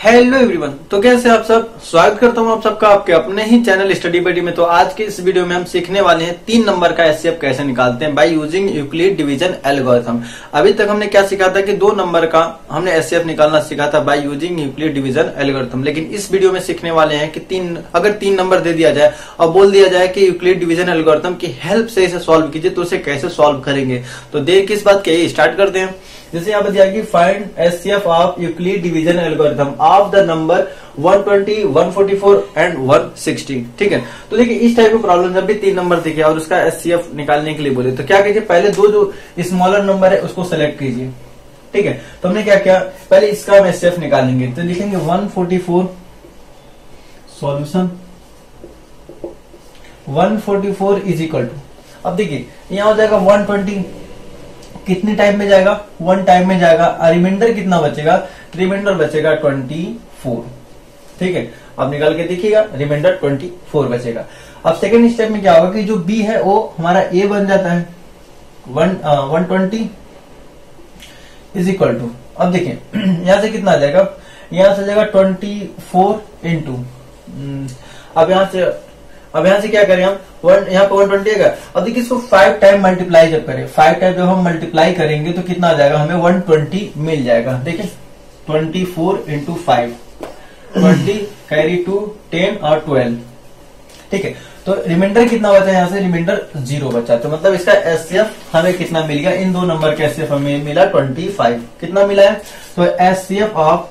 Hello everyone, तो कैसे आप सब। स्वागत करता हूं आप सबका आपके अपने ही चैनल स्टडी बडी में। तो आज के इस वीडियो में हम सीखने वाले हैं 3 नंबर का एचसीएफ कैसे निकालते हैं by using Euclid division algorithm. अभी तक हमने क्या सीखा था कि 2 नंबर का हमने एचसीएफ निकालना सीखा था by using Euclid division algorithm. लेकिन इस वीडियो में सीखने वाले हैं कि अगर 3 नंबर दे दिया जाए और बोल दिया जाए कि यूक्लिड डिवीजन एल्गोरिथम की हेल्प से इसे सॉल्व कीजिए, तो उसे कैसे सॉल्व करेंगे। तो देर किस बात के, स्टार्ट करते हैं। जैसे यहाँ पर दिया कि find HCF of Euclid division algorithm of the number 120, 144 and 160। ठीक है, तो देखिए इस टाइप के प्रॉब्लम जब भी 3 नंबर दिखे और उसका एचसीएफ निकालने के लिए बोले तो क्या कीजिए, पहले दो जो स्मॉलर नंबर है उसको सेलेक्ट कीजिए। ठीक है, तो हमने क्या किया, पहले इसका हम एचसीएफ निकालेंगे। तो लिखेंगे 144 सॉल्यूशन 144 इज इक्वल टू, अब देखिए यहाँ हो जाएगा 120, कितने टाइम में जाएगा, 1 टाइम में जाएगा। रिमाइंडर कितना बचेगा, रिमाइंडर बचेगा 24। ठीक है, अब निकाल के देखिएगा, रिमाइंडर 24 बचेगा। अब सेकेंड स्टेप में क्या होगा कि जो बी है वो हमारा ए बन जाता है 120 इज इक्वल टू, अब देखिए यहां से कितना आ जाएगा, यहां से जाएगा 24 इंटू, अब यहां से क्या करें हम, यहाँ पे 120 है। अब देखिए इसको 5 टाइम मल्टीप्लाई जब करें, 5 टाइम जब हम मल्टीप्लाई करेंगे तो कितना आ जाएगा, हमें 120 मिल जाएगा। देखिए 24 इंटू 5, 20 कैरी 2 10 और 12। ठीक है, तो रिमाइंडर कितना बचा है, यहाँ से रिमाइंडर 0 बचा। तो मतलब इसका एचसीएफ हमें कितना मिल गया, इन 2 नंबर का एचसीएफ हमें मिला 25। कितना मिला है, तो एचसीएफ ऑफ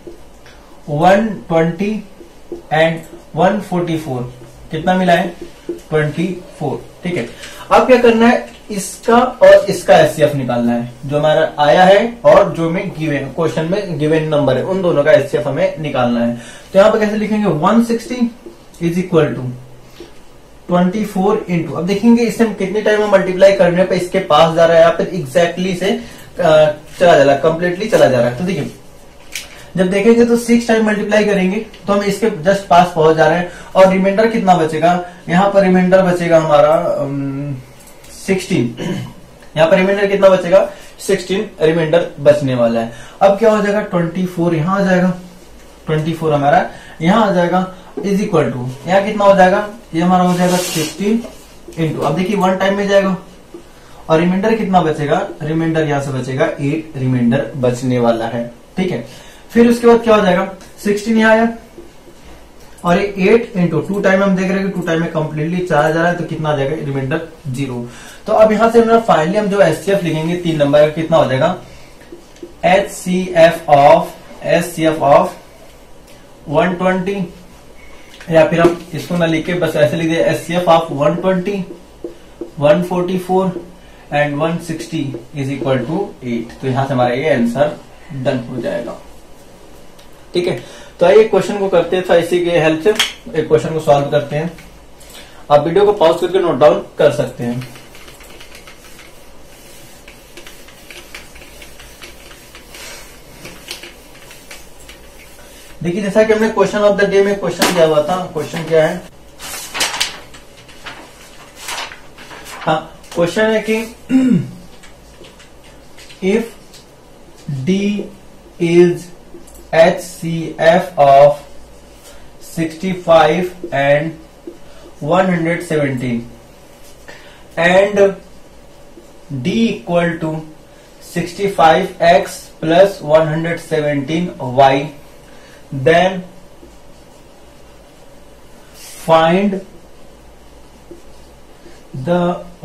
120 एंड 144 कितना मिला है, 24। ठीक है, अब क्या करना है, इसका और इसका एचसीएफ निकालना है, जो हमारा आया है और जो में गिवन क्वेश्चन में गिवन नंबर है, उन दोनों का एचसीएफ हमें निकालना है। तो यहाँ पे कैसे लिखेंगे, 160 इज इक्वल टू 24 इंटू, अब देखेंगे इससे कितने टाइम में मल्टीप्लाई करने पे इसके पास जा रहा है, यहाँ पे एग्जैक्टली से चला जा रहा है, कंप्लीटली चला जा रहा है। तो देखिए जब देखेंगे तो 6 टाइम मल्टीप्लाई करेंगे तो हम इसके जस्ट पास पहुंच जा रहे हैं। और रिमाइंडर कितना बचेगा, यहाँ पर रिमाइंडर बचेगा हमारा 16, यहाँ पर रिमाइंडर कितना बचेगा, 16 रिमाइंडर बचने वाला है। अब क्या हो जाएगा, 24 यहाँ आ जाएगा, 24 हमारा यहाँ आ जाएगा इज इक्वल टू, यहाँ कितना हो जाएगा, ये हमारा हो जाएगा 16 इंटू, अब देखिए 1 टाइम में जाएगा और रिमाइंडर कितना बचेगा, रिमाइंडर यहाँ से बचेगा 8 रिमाइंडर बचने वाला है। ठीक है, फिर उसके बाद क्या हो जाएगा, 16 यहाँ आया और ये 8 इंटू 2 टाइम हम देख रहे हैं कि 2 टाइम में कंप्लीटली चला जा रहा है, तो कितना आ जाएगा, रिमाइंडर 0। तो अब यहां से फाइनली हम जो एचसीएफ लिखेंगे 3 नंबर का, कितना हो जाएगा, एचसीएफ ऑफ 120, या फिर हम इसको ना लिख के बस ऐसे लिख दे, HCF of 120, 144 and 160 is equal to 8। तो यहां से हमारा ये आंसर डन हो जाएगा। ठीक है, तो आइए क्वेश्चन को करते हैं, तो इसी के हेल्प से एक क्वेश्चन को सॉल्व करते हैं। आप वीडियो को पॉज करके नोट डाउन कर सकते हैं। देखिए जैसा कि हमने क्वेश्चन ऑफ द डे में क्वेश्चन किया हुआ था, क्वेश्चन क्या है, हाँ क्वेश्चन है कि if D is HCF of 65 and 117 and D equal to 65x plus 117y, then find the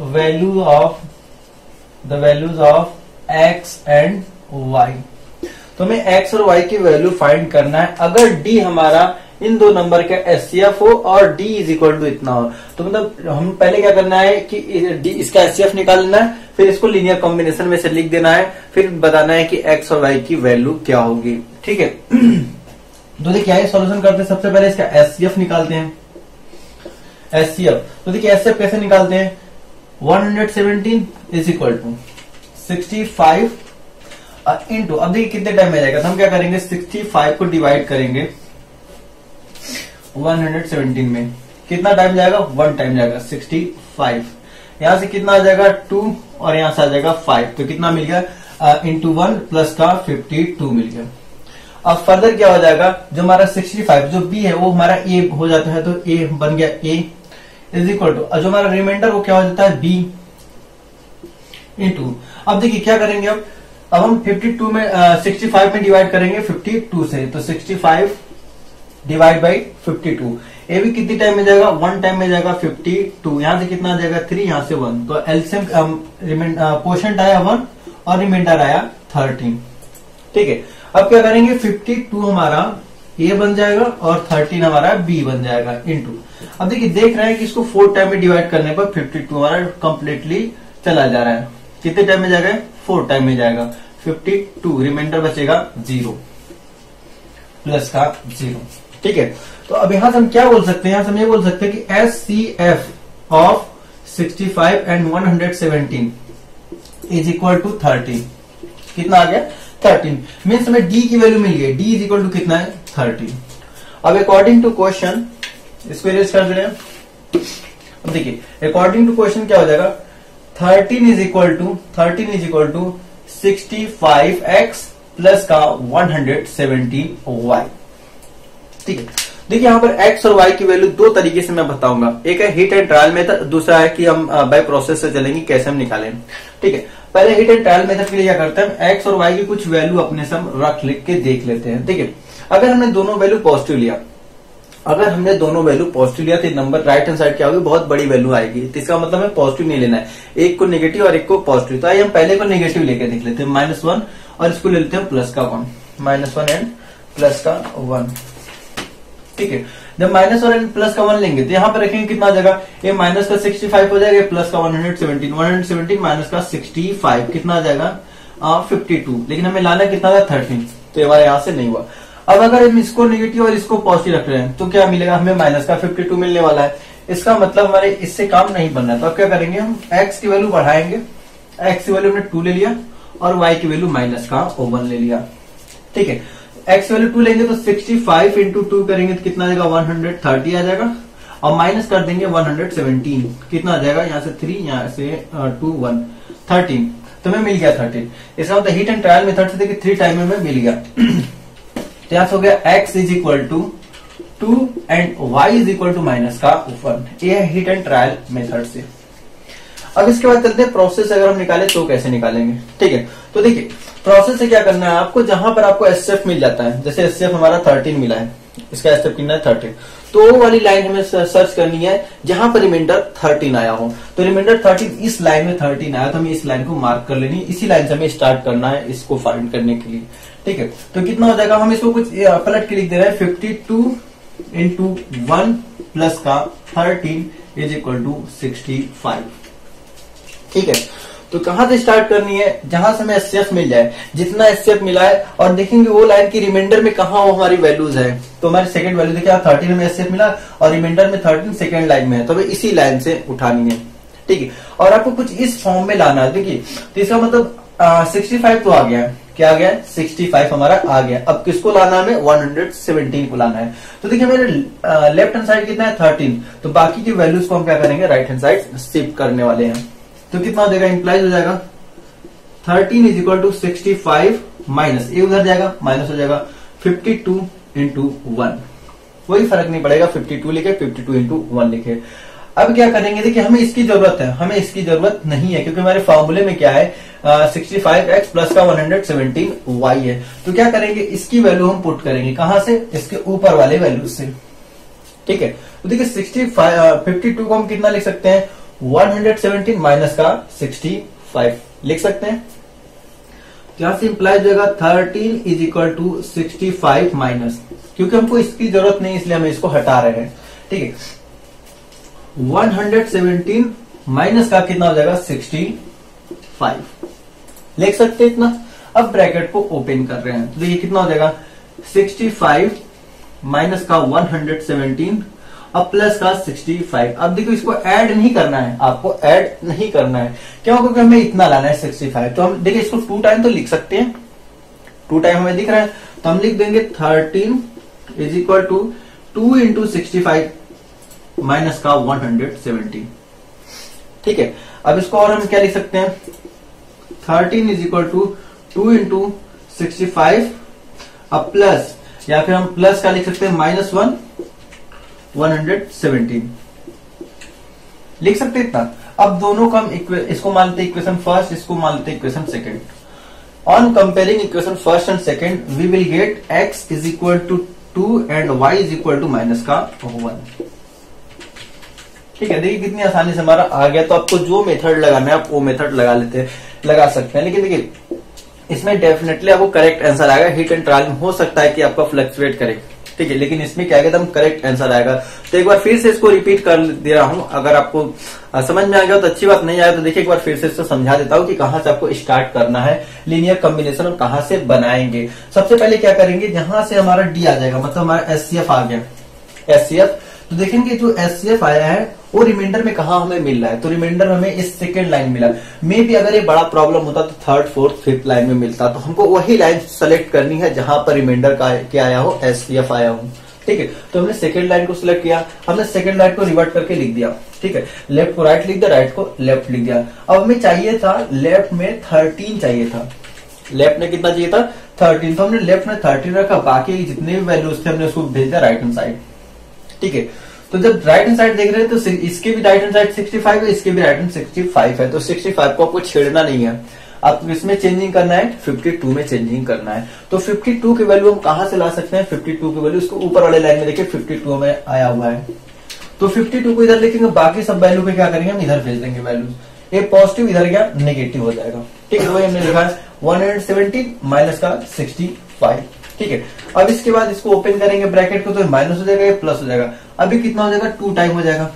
values of x and y। तो हमें x और y की वैल्यू फाइंड करना है अगर d हमारा इन 2 नंबर का एचसीएफ हो और d इज इक्वल टू इतना हो। तो मतलब हम पहले क्या करना है कि d इसका एचसीएफ निकालना है, फिर इसको लीनियर कॉम्बिनेशन में से लिख देना है, फिर बताना है कि x और y की वैल्यू क्या होगी। ठीक है, तो देखिए क्या सॉल्यूशन करते हैं, सबसे पहले इसका एचसीएफ निकालते हैं। एचसीएफ, तो देखिए एचसीएफ कैसे निकालते हैं, 117 इज इक्वल टू 65 इंटू, अब देखिए कितने टाइम में जाएगा, तो हम क्या करेंगे, 65 को डिवाइड करेंगे 117 में, कितना टाइम जाएगा, 1 टाइम जाएगा 65, यहां से कितना आ जाएगा 2 और यहां से आ जाएगा 5, तो कितना मिल गया, इंटू 1 प्लस का 52 मिल गया। अब फर्दर क्या हो जाएगा, जो हमारा 65 जो बी है वो हमारा ए हो जाता है, तो ए बन गया ए इज इक्वल टू जो हमारा रिमाइंडर वो क्या हो जाता है बी इंटू। अब देखिए क्या करेंगे, अब हम 52 में 65 में डिवाइड करेंगे 52 से, तो 65 डिवाइड बाई 52। ए भी कितनी टाइम में जाएगा, 1 टाइम में जाएगा 52। यहां से कितना आ जाएगा 3, यहां से 1, तो एलसीएम कोशेंट आया 1 और रिमाइंडर आया 13। ठीक है, अब क्या करेंगे 52 हमारा ए बन जाएगा और 13 हमारा बी बन जाएगा इंटू। अब देखिए देख रहे हैं कि इसको 4 टाइम में डिवाइड करने पर 52 हमारा कंप्लीटली चला जा रहा है। कितने टाइम में जाएगा, 4 टाइम में जाएगा 52, रिमाइंडर बचेगा 0 प्लस का 0। ठीक है, तो अब यहां से हम क्या बोल सकते हैं, यहां से हम ये बोल सकते हैं कि HCF of 65 and 117 is equal to 13। कितना आ गया 13, मीन्स हमें डी की वैल्यू मिल गई, डी इज इक्वल टू कितना है 13। अब अकॉर्डिंग टू क्वेश्चन इसको इरेज कर दे रहे हैं। अब देखिए अकॉर्डिंग टू क्वेश्चन क्या हो जाएगा, 13 is equal to 65x plus का 117y। ठीक है, देखिए यहाँ पर x और y की वैल्यू दो तरीके से मैं बताऊंगा, एक है हिट एंड ट्रायल मेथड, दूसरा है कि हम बाय प्रोसेस से चलेंगे कैसे हम निकालें। ठीक है, पहले हिट एंड ट्रायल मेथड के लिए क्या करते हैं, x और y की कुछ वैल्यू अपने से हम रख लिख के देख लेते हैं। ठीक है, अगर हमने दोनों वैल्यू पॉजिटिव लिया, तो नंबर राइट हैंड साइड क्या होगी, बहुत बड़ी वैल्यू आएगी। तो इसका मतलब हमें पॉजिटिव नहीं लेना है, एक को नेगेटिव और एक को पॉजिटिव। तो आइए हम पहले को नेगेटिव लेके देख लेते हैं, -1 और इसको ले लेते हैं प्लस का 1, -1 एंड प्लस का 1। ठीक है, जब माइनस और एंड प्लस का 1 लेंगे तो यहाँ पर रखेंगे कितना आ जाएगा, ये माइनस का 65 हो जाएगा, प्लस का 117 माइनस का 65 कितना आ जाएगा 52। लेकिन हमें लाना कितना था 13, तो ये हमारे यहाँ से नहीं हुआ। अब अगर हम इसको नेगेटिव और इसको पॉजिटिव रख रहे हैं तो क्या मिलेगा, हमें माइनस का 52 मिलने वाला है। इसका मतलब हमारे इससे काम नहीं बन रहा है। तो अब क्या करेंगे, हम x की वैल्यू बढ़ाएंगे, x की वैल्यू हमने 2 ले लिया और y की वैल्यू माइनस का 1 ले लिया। ठीक है, x वैल्यू 2 लेंगे तो 65 इंटू 2 करेंगे तो कितना आ जाएगा 130 आ जाएगा, और माइनस कर देंगे 117 कितना आ जाएगा, यहाँ से 3 यहाँ से 2 1 13, तो हमें मिल गया 13। इसका मतलब हिट एंड ट्रायल मेथड से देखिए 3 टाइम में हमें मिल गया। तो यहाँ से हो गया x is equal to 2 and y is equal to minus का 1। ये है हिट एंड ट्रायल मेथड से। अब इसके बाद चलते हैं प्रोसेस, अगर हम निकाले तो कैसे निकालेंगे। ठीक है, तो देखिए प्रोसेस से क्या करना है आपको, जहां पर आपको HCF मिल जाता है, जैसे HCF हमारा 13 मिला है, इसका HCF कितना है 13, तो वो वाली लाइन हमें सर्च करनी है जहां पर रिमाइंडर 13 आया हो। तो रिमाइंडर 13 इस लाइन में 13 आया, तो हमें इस लाइन को मार्क कर लेनी, इसी लाइन से हमें स्टार्ट करना है इसको फाइंड करने के लिए। ठीक है, तो कितना हो जाएगा, हम इसको कुछ पलट के लिख दे रहे हैं, 52 इंटू 1 प्लस का 13 इज इक्वल टू 65। ठीक है, तो कहां से स्टार्ट करनी है, जहां से हमें HCF मिल जाए, जितना HCF मिला है, और देखेंगे वो लाइन की रिमाइंडर में कहां वो हमारी वैल्यूज है। तो हमारी सेकंड वैल्यू देखिए 13 में HCF मिला और रिमाइंडर में 13 सेकंड लाइन में है, तो हमें इसी लाइन से उठानी है। ठीक है, और आपको कुछ इस फॉर्म में लाना है। देखिए तो इसका मतलब 65 तो आ गया है, क्या आ गया 65 हमारा आ गया। अब किसको लाना है, हमें 117 को लाना है। तो देखिए मेरे लेफ्ट हैंड साइड कितना है 13, तो बाकी की वैल्यूज को हम क्या करेंगे, राइट हैंड साइड शिफ्ट करने वाले हैं। तो कितना हो जाएगा, इंप्लाइज हो जाएगा 13 इज इक्वल टू 65 माइनस ये उधर जाएगा, माइनस हो जाएगा 52 इंटू 1, कोई फर्क नहीं पड़ेगा, 52 लिखे 52 इंटू 1 लिखे। अब क्या करेंगे, देखिए हमें इसकी जरूरत है, हमें इसकी जरूरत नहीं है, क्योंकि हमारे फॉर्मूले में क्या है 65x प्लस का 117y है। तो क्या करेंगे, इसकी वैल्यू हम पुट करेंगे, कहां से, इसके ऊपर वाले वैल्यू से। ठीक है, तो देखिए 52 को हम कितना लिख सकते हैं, 117 माइनस का 65 लिख सकते हैं। यहां से इंप्लाइज हो जाएगा 13 इज इक्वल टू 65 माइनस, क्योंकि हमको इसकी जरूरत नहीं इसलिए हम इसको हटा रहे हैं। ठीक है, 117 माइनस का कितना हो जाएगा 65 लिख सकते हैं इतना। अब ब्रैकेट को ओपन कर रहे हैं, तो देखिए कितना हो जाएगा 65 माइनस का 117 अब प्लस का 65। अब देखो इसको ऐड नहीं करना है, आपको ऐड नहीं करना है, क्यों, क्योंकि हमें इतना लाना है 65। तो हम देखिए इसको 2 टाइम तो लिख सकते हैं, 2 टाइम हमें दिख रहा है, तो हम लिख देंगे 13 is equal to 2 into 65 minus का 117। ठीक है, अब इसको और हम क्या लिख सकते हैं, 13 इज इक्वल टू 2 इंटू 65 अब प्लस, या फिर हम प्लस का लिख सकते हैं -1 117 लिख सकते हैं इतना। अब दोनों का हम इसको मान लेते हैं इक्वेशन फर्स्ट, इसको मान लेते हैं equation second. On comparing equation first and second we will get x is equal to 2 and y is equal to -1। ठीक है, देखिए कितनी आसानी से हमारा आ गया। तो आपको जो मेथड लगाना है आप वो मेथड लगा सकते हैं, लेकिन देखिए इसमें डेफिनेटली आपको करेक्ट आंसर आएगा। हिट एंड ट्रायल में हो सकता है कि आपका फ्लक्चुएट करे, ठीक है, लेकिन इसमें क्या है एकदम करेक्ट आंसर आएगा। तो एक बार फिर से इसको रिपीट कर दे रहा हूं, अगर आपको समझ में आ गया तो अच्छी बात, नहीं आया तो देखिए एक बार फिर से इसको समझा देता हूं कि कहां से आपको स्टार्ट करना है लीनियर कॉम्बिनेशन और कहां से बनाएंगे। सबसे पहले क्या करेंगे, जहां से हमारा डी आ जाएगा, मतलब हमारा HCF आ गया, HCF, तो देखेंगे जो HCF आया है वो रिमाइंडर में कहा हमें मिल रहा है। तो रिमाइंडर हमें इस सेकेंड लाइन मिला। मे भी अगर ये बड़ा प्रॉब्लम होता तो थर्ड फोर्थ फिफ्थ लाइन में मिलता, तो हमको वही लाइन सेलेक्ट करनी है जहां पर रिमाइंडर का क्या आया हो, HCF आया हो। ठीक है, तो हमने सेकेंड लाइन को सिलेक्ट किया, हमने सेकेंड लाइन को रिवर्ट करके लिख दिया। ठीक है, लेफ्ट को राइट लिख दिया, राइट को लेफ्ट लिख दिया। अब हमें चाहिए था लेफ्ट में 13 चाहिए था, लेफ्ट में कितना चाहिए था 13, तो हमने लेफ्ट में 13 रखा, बाकी जितने भी वैल्यूज थे हमने उसको भेज दिया राइट हैंड साइड। ठीक है, तो जब राइट हैंड साइड देख रहे हैं तो इसके भी राइट हैंड साइड 65 है, इसके भी राइट हैंड 65 है, तो 65 को आपको छेड़ना नहीं है, आपको इसमें चेंजिंग करना है, 52 में चेंजिंग करना है। तो 52 की वैल्यू हम कहां से ला सकते हैं, 52 की वैल्यू उसको ऊपर वाले लाइन में देखिए 52 में आया हुआ है, तो 52 को इधर लिखेंगे, बाकी सब वैल्यू पे क्या करेंगे हम इधर भेज देंगे वैल्यूज, ये पॉजिटिव इधर गया नेगेटिव हो जाएगा। ठीक है, वही हमने लिखा है 117 माइनस का 65। ठीक है, अब इसके बाद इसको ओपन करेंगे ब्रैकेट को, तो माइनस हो जाएगा, ये प्लस हो जाएगा। अभी कितना हो जाएगा 2 टाइम हो जाएगा,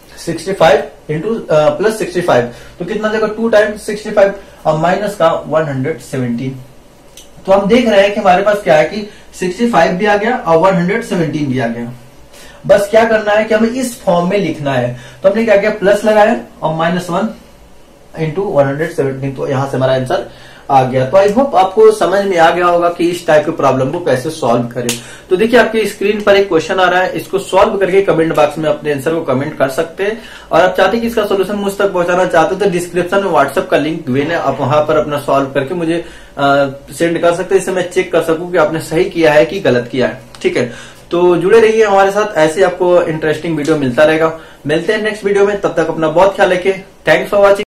65 इंटू प्लस 65, तो कितना हो जाएगा 2 टाइम 65 और माइनस का 117। तो हम देख रहे हैं कि हमारे पास क्या है कि 65 भी आ गया और 117 भी आ गया। बस क्या करना है कि हमें इस फॉर्म में लिखना है, तो हमने क्या किया प्लस लगाया और -1 इंटू 117, तो यहां से हमारा आंसर आ गया। तो आई होप आपको समझ में आ गया होगा कि इस टाइप के प्रॉब्लम को कैसे सॉल्व करें। तो देखिए आपकी स्क्रीन पर एक क्वेश्चन आ रहा है, इसको सॉल्व करके कमेंट बॉक्स में अपने आंसर को कमेंट कर सकते हैं। और आप चाहते हैं कि इसका सोल्यूशन मुझ तक पहुंचाना चाहते हो तो डिस्क्रिप्शन में व्हाट्सएप का लिंक दिए है, आप वहां पर अपना सॉल्व करके मुझे सेंड कर सकते हैं, इससे मैं चेक कर सकूं कि आपने सही किया है कि गलत किया है। ठीक है, तो जुड़े रहिए हमारे साथ, ऐसे आपको इंटरेस्टिंग वीडियो मिलता रहेगा। मिलते हैं नेक्स्ट वीडियो में, तब तक अपना बहुत ख्याल रखिए। Thanks for watching.